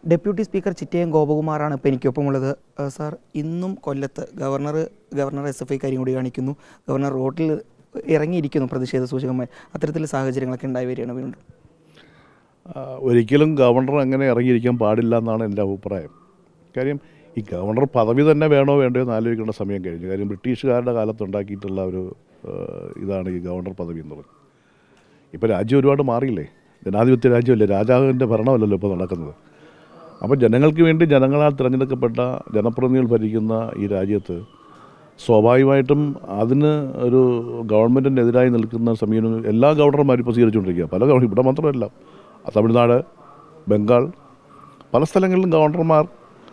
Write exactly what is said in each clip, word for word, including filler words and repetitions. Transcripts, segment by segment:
Deputy speaker Chittayam ഗോപകുമാറാണ് ഇപ്പോൾ എനിക്കൊപ്പമുള്ളത്. Sir, ഇന്നും കൊല്ലത്ത് ഗവർണർ ഗവർണർ എസ് എഫ് ഐക്കാരും കൂടി കാണിക്കുന്നു. ഗവർണർ റോഡിൽ ഇറങ്ങിയിരിക്കുന്നു പ്രതിഷേധ സൂചകമായി. അത്തരത്തിലുള്ള സാഹചര്യങ്ങളൊക്കെ ഉണ്ടായി വരികയാണ് വീണ്ടും. ഒരിക്കലും ഗവർണർ അങ്ങനെ ഇറങ്ങിയിരിക്കാൻ പാടില്ല എന്നാണ് എൻ്റെ അഭിപ്രായം. കാര്യം ഈ ഗവർണർ പദവി തന്നെ വേണോ വേണ്ടോ എന്ന് ആലോചിക്കേണ്ട സമയം കഴിഞ്ഞു. കാര്യം ബ്രിട്ടീഷുകാരുടെ കാലത്തുണ്ടാക്കിയിട്ടുള്ള ഒരു ഇതാണ് ഈ ഗവർണർ പദവി എന്നുള്ളത്. ഇപ്പോൾ രാജ്യം ഒരുപാട് മാറിയില്ലേ, ജനാധിപത്യ രാജ്യമല്ലേ, രാജാവിൻ്റെ ഭരണമല്ലല്ലോ ഇപ്പോൾ നടക്കുന്നത്. അപ്പോൾ ജനങ്ങൾക്ക് വേണ്ടി ജനങ്ങളാൽ തിരഞ്ഞെടുക്കപ്പെട്ട ജനപ്രതിനിധികൾ ഭരിക്കുന്ന ഈ രാജ്യത്ത് സ്വാഭാവികമായിട്ടും അതിന് ഒരു ഗവൺമെൻറ്റിനെതിരായി നിൽക്കുന്ന സമീപനം എല്ലാ ഗവർണർമാരും ഇപ്പോൾ സ്വീകരിച്ചുകൊണ്ടിരിക്കുക. പല ഗവർണർ ഇവിടെ മാത്രമല്ല, തമിഴ്നാട്, ബംഗാൾ, പല സ്ഥലങ്ങളിലും ഗവർണർമാർ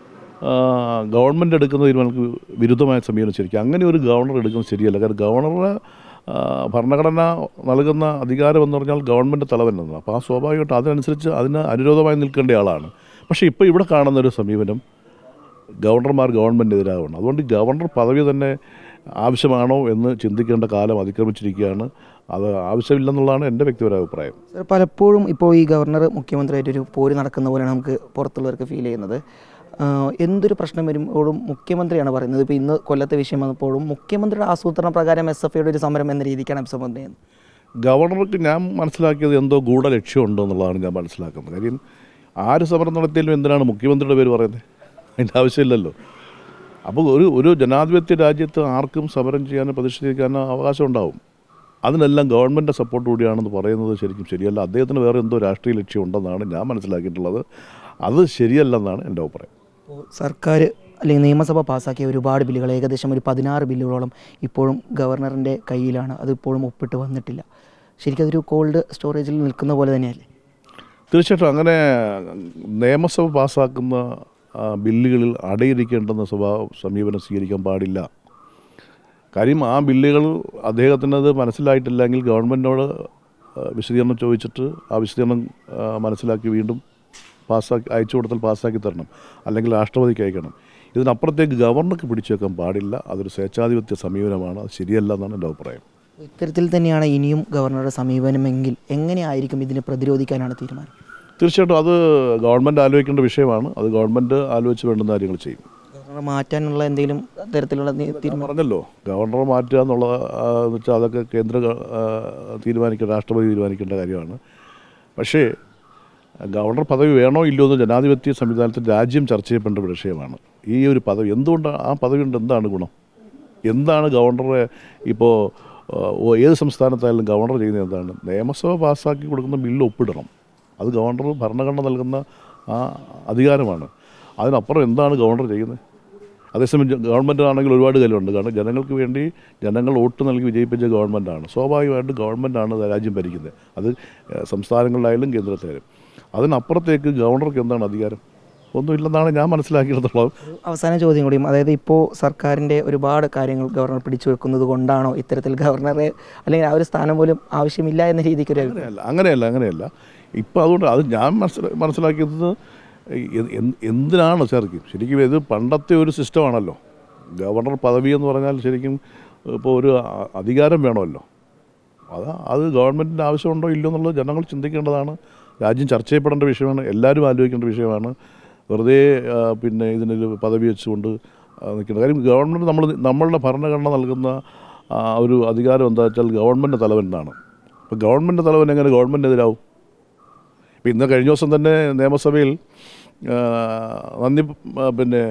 ഗവൺമെൻറ് എടുക്കുന്ന തീരുമാനങ്ങൾക്ക് വിരുദ്ധമായ സമീപനം ശരിക്കും അങ്ങനെ ഒരു ഗവർണർ എടുക്കുന്നത് ശരിയല്ല. കാരണം ഗവർണറുടെ ഭരണഘടന നൽകുന്ന അധികാരം എന്ന് പറഞ്ഞാൽ ഗവൺമെൻറ് തലവൻ എന്നാണ്. അപ്പോൾ ആ സ്വാഭാവികമായിട്ട് അതിനനുസരിച്ച് അതിന് അനുരോധമായി നിൽക്കേണ്ട ആളാണ്. പക്ഷേ ഇപ്പോൾ ഇവിടെ കാണുന്നൊരു സമീപനം ഗവർണർമാർ ഗവൺമെൻറ്റിനെതിരാകണം. അതുകൊണ്ട് ഗവർണർ പദവി തന്നെ ആവശ്യമാണോ എന്ന് ചിന്തിക്കേണ്ട കാലം അതിക്രമിച്ചിരിക്കുകയാണ്. അത് ആവശ്യമില്ലെന്നുള്ളതാണ് എൻ്റെ വ്യക്തിപരമായ അഭിപ്രായം. സർ, പലപ്പോഴും ഇപ്പോൾ ഈ ഗവർണർ മുഖ്യമന്ത്രിയായിട്ടൊരു പോര് നടക്കുന്ന പോലെയാണ് നമുക്ക് പുറത്തുള്ളവർക്ക് ഫീൽ ചെയ്യുന്നത്. എന്തൊരു പ്രശ്നം വരുമ്പോഴും മുഖ്യമന്ത്രിയാണ് പറയുന്നത്. ഇപ്പോൾ ഇന്ന് കൊല്ലത്തെ വിഷയം വന്നപ്പോഴും മുഖ്യമന്ത്രിയുടെ ആസൂത്രണ പ്രകാരം എസ് എഫ് ഐയുടെ ഒരു സമരം എന്ന രീതിക്കാണ് അഭിസംബോധന ചെയ്യുന്നത്. ഗവർണർക്ക് ഞാൻ മനസ്സിലാക്കിയത് എന്തോ ഗൂഢ ലക്ഷ്യമുണ്ടോ എന്നുള്ളതാണ് ഞാൻ മനസ്സിലാക്കുന്നത്. കാര്യം ആര് സമരം നടത്തിയാലും എന്തിനാണ് മുഖ്യമന്ത്രിയുടെ പേര് പറയുന്നത്? അതിൻ്റെ ആവശ്യമില്ലല്ലോ. അപ്പോൾ ഒരു ഒരു ജനാധിപത്യ രാജ്യത്ത് ആർക്കും സമരം ചെയ്യാനോ പ്രതിഷേധിക്കാനോ അവകാശം ഉണ്ടാവും. അതിനെല്ലാം ഗവൺമെൻറ് സപ്പോർട്ട് കൂടിയാണെന്ന് പറയുന്നത് ശരിക്കും ശരിയല്ല. അദ്ദേഹത്തിന് വേറെ എന്തോ രാഷ്ട്രീയ ലക്ഷ്യം ഉണ്ടെന്നാണ് ഞാൻ മനസ്സിലാക്കിയിട്ടുള്ളത്. അത് ശരിയല്ലെന്നാണ് എൻ്റെ അഭിപ്രായം. സർക്കാർ അല്ലെങ്കിൽ നിയമസഭ പാസ്സാക്കിയ ഒരുപാട് ബില്ലുകൾ, ഏകദേശം ഒരു പതിനാറ് ബില്ലുകളോളം ഇപ്പോഴും ഗവർണറിൻ്റെ കയ്യിലാണ്. അതിപ്പോഴും ഒപ്പിട്ട് വന്നിട്ടില്ല. ശരിക്കും അതൊരു കോൾഡ് സ്റ്റോറേജിൽ നിൽക്കുന്ന പോലെ തന്നെയല്ലേ? തീർച്ചയായിട്ടും അങ്ങനെ നിയമസഭ പാസ്സാക്കുന്ന ബില്ലുകളിൽ അടയിരിക്കേണ്ടെന്ന സ്വഭാവ സമീപനം സ്വീകരിക്കാൻ പാടില്ല. കാര്യം ആ ബില്ലുകൾ അദ്ദേഹത്തിനത് മനസ്സിലായിട്ടില്ലെങ്കിൽ ഗവൺമെൻറ്റിനോട് വിശദീകരണം ചോദിച്ചിട്ട് ആ വിശദീകരണം മനസ്സിലാക്കി വീണ്ടും പാസ്സാക്കി അയച്ചു കൊടുത്താൽ പാസ്സാക്കി തരണം, അല്ലെങ്കിൽ രാഷ്ട്രപതിക്ക് അയക്കണം. ഇതിനപ്പുറത്തേക്ക് ഗവർണർക്ക് പിടിച്ചു വെക്കാൻ പാടില്ല. അതൊരു സ്വേച്ഛാധിപത്യ സമീപനമാണ്. അത് ശരിയല്ല എന്നാണ് എൻ്റെ അഭിപ്രായം. ഇത്തരത്തിൽ തന്നെയാണ് ഇനിയും ഗവർണറുടെ സമീപനമെങ്കിൽ എങ്ങനെയായിരിക്കും ഇതിനെ പ്രതിരോധിക്കാനാണ് തീരുമാനം? തീർച്ചയായിട്ടും അത് ഗവൺമെൻറ് ആലോചിക്കേണ്ട വിഷയമാണ്. അത് ഗവൺമെൻറ് ആലോചിച്ച് വേണ്ടുന്ന കാര്യങ്ങൾ ചെയ്യും. ഗവർണറെ മാറ്റാനുള്ള എന്തെങ്കിലും തരത്തിലുള്ള തീരുമാനം പറഞ്ഞല്ലോ, ഗവർണറെ മാറ്റുക എന്നുള്ള വെച്ചാൽ അതൊക്കെ കേന്ദ്ര തീരുമാനിക്കേണ്ട, രാഷ്ട്രപതി തീരുമാനിക്കേണ്ട കാര്യമാണ്. പക്ഷേ ഗവർണർ പദവി വേണോ ഇല്ലയോ എന്ന് ജനാധിപത്യ സംവിധാനത്തിൽ രാജ്യം ചർച്ച ചെയ്യപ്പെടേണ്ട വിഷയമാണ്. ഈ ഒരു പദവി എന്തുകൊണ്ട്, ആ പദവി കൊണ്ട് എന്താണ് ഗുണം? എന്താണ് ഗവർണറെ ഇപ്പോൾ ഏത് സംസ്ഥാനത്തായാലും ഗവർണർ ചെയ്യുന്നത് എന്താണ്? നിയമസഭ പാസ്സാക്കി കൊടുക്കുന്ന ബില്ല് ഒപ്പിടണം. അത് ഗവർണർ ഭരണഘടന നൽകുന്ന ആ അധികാരമാണ്. അതിനപ്പുറം എന്താണ് ഗവർണർ ചെയ്യുന്നത്? അതേസമയം ഗവൺമെൻറ് ആണെങ്കിൽ ഒരുപാട് കാര്യമുണ്ട്. കാരണം ജനങ്ങൾക്ക് വേണ്ടി ജനങ്ങൾ വോട്ട് നൽകി വിജയിപ്പിച്ച ഗവൺമെൻറ്റാണ്. സ്വാഭാവികമായിട്ട് ഗവൺമെൻറ്റാണ് രാജ്യം ഭരിക്കുന്നത്. അത് സംസ്ഥാനങ്ങളിലായാലും കേന്ദ്രത്തിലായാലും. അതിനപ്പുറത്തേക്ക് ഗവർണർക്ക് എന്താണ് അധികാരം? ഒന്നുമില്ലെന്നാണ് ഞാൻ മനസ്സിലാക്കിയിട്ടുള്ളത്. അവസാന ചോദ്യം കൂടിയും, അതായത് ഇപ്പോൾ സർക്കാരിൻ്റെ ഒരുപാട് കാര്യങ്ങൾ ഗവർണർ പിടിച്ചു വെക്കുന്നത് കൊണ്ടാണോ ഇത്തരത്തിൽ ഗവർണറെ അല്ലെങ്കിൽ ആ ഒരു സ്ഥാനം പോലും ആവശ്യമില്ല എന്ന രീതിക്ക് ഒരു അങ്ങനെയല്ല അങ്ങനെയല്ല അങ്ങനെയല്ല ഇപ്പോൾ അതുകൊണ്ട് അത് ഞാൻ മനസ്സിലാ മനസ്സിലാക്കിയത് എന്തിനാണ് ശരിക്കും ശരിക്കും ഇത് പണ്ടത്തെ ഒരു സിസ്റ്റമാണല്ലോ. ഗവർണർ പദവി എന്ന് പറഞ്ഞാൽ ശരിക്കും ഇപ്പോൾ ഒരു അധികാരം വേണമല്ലോ. അത് അത് ഗവൺമെൻറ്റിൻ്റെ ആവശ്യമുണ്ടോ ഇല്ലയോ എന്നുള്ളത് ജനങ്ങൾ ചിന്തിക്കേണ്ടതാണ്. രാജ്യം ചർച്ച ചെയ്യപ്പെടേണ്ട വിഷയമാണ്. എല്ലാവരും ആലോചിക്കേണ്ട വിഷയമാണ്. വെറുതെ പിന്നെ ഇതിനൊരു പദവി വെച്ചുകൊണ്ട് നിൽക്കേണ്ട കാര്യം. ഗവൺമെൻറ് നമ്മൾ നമ്മളുടെ ഭരണഘടന നൽകുന്ന ഒരു അധികാരം എന്താ വെച്ചാൽ ഗവൺമെൻറ് തലവൻ എന്നാണ്. ഇപ്പോൾ ഗവൺമെൻറ് തലവൻ എങ്ങനെ ഗവൺമെൻറ്റിനെതിരാവും? ഇപ്പോൾ ഇന്ന് കഴിഞ്ഞ ദിവസം തന്നെ നിയമസഭയിൽ നന്ദി പിന്നെ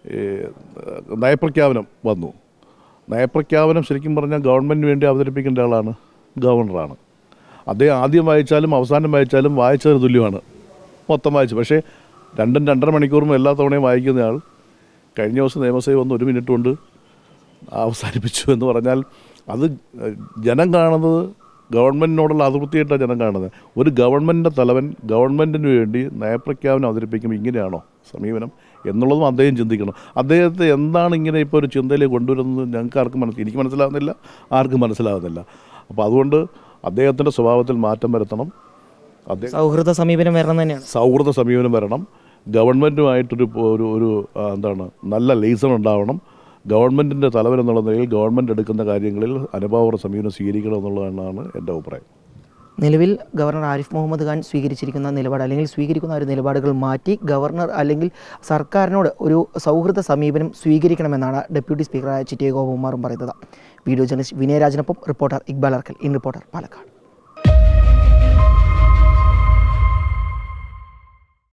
നയപ്രഖ്യാപനം വന്നു. നയപ്രഖ്യാപനം ശരിക്കും പറഞ്ഞാൽ ഗവൺമെൻറ്റിന് വേണ്ടി അവതരിപ്പിക്കേണ്ട ആളാണ് ഗവർണറാണ്. അദ്ദേഹം ആദ്യം വായിച്ചാലും അവസാനം വായിച്ചാലും വായിച്ചതിന് തുല്യമാണ് മൊത്തം വായിച്ചു. പക്ഷേ രണ്ടും രണ്ടര മണിക്കൂറും എല്ലാ തവണയും വായിക്കുന്നയാൾ കഴിഞ്ഞ ദിവസം നിയമസഭയിൽ വന്ന് ഒരു മിനിറ്റ് കൊണ്ട് അവസാനിപ്പിച്ചു എന്ന് പറഞ്ഞാൽ അത് ജനം കാണുന്നത് ഗവൺമെൻറ്റിനോടുള്ള അതൃപ്തിയായിട്ടാണ് ജനം കാണുന്നത്. ഒരു ഗവൺമെൻറ്റിൻ്റെ തലവൻ ഗവൺമെൻറ്റിന് വേണ്ടി നയപ്രഖ്യാപനം അവതരിപ്പിക്കുമ്പോൾ ഇങ്ങനെയാണോ സമീപനം എന്നുള്ളതും അദ്ദേഹം ചിന്തിക്കണം. അദ്ദേഹത്തെ എന്താണ് ഇങ്ങനെ ഇപ്പോൾ ഒരു ചിന്തയിലേക്ക് കൊണ്ടുവരുന്നത് ഞങ്ങൾക്ക് ആർക്കും മനസ്സിൽ എനിക്ക് മനസ്സിലാകുന്നില്ല, ആർക്കും മനസ്സിലാകുന്നില്ല. അപ്പോൾ അതുകൊണ്ട് അദ്ദേഹത്തിൻ്റെ സ്വഭാവത്തിൽ മാറ്റം വരുത്തണം. അദ്ദേഹം സൗഹൃദ സമീപനം വരണം തന്നെയാണ്. സൗഹൃദ സമീപനം വരണം. ഗവൺമെൻറ്റുമായിട്ടൊരു ഒരു ഒരു എന്താണ് നല്ല ലൈസൺ ഉണ്ടാവണം. ഗവൺമെൻറ്റിൻ്റെ തലവൻ എന്നുള്ള നിലയിൽ ഗവൺമെൻറ് എടുക്കുന്ന കാര്യങ്ങളിൽ അനുഭാവ സമീപനം സ്വീകരിക്കണം എന്നുള്ളതാണ് എൻ്റെ അഭിപ്രായം. നിലവിൽ ഗവർണർ ആരിഫ് മുഹമ്മദ് ഖാൻ സ്വീകരിച്ചിരിക്കുന്ന നിലപാട് അല്ലെങ്കിൽ സ്വീകരിക്കുന്ന ഒരു നിലപാടുകൾ മാറ്റി ഗവർണർ അല്ലെങ്കിൽ സർക്കാരിനോട് ഒരു സൗഹൃദ സമീപനം സ്വീകരിക്കണമെന്നാണ് ഡെപ്യൂട്ടി സ്പീക്കറായ ചിറ്റിയ ഗോപകുമാറും പറയുന്നത്. വീഡിയോ ജേർണലിസ്റ്റ് വിനയരാജനൊപ്പം reporter Iqbal Arkal, in reporter, Palakkad.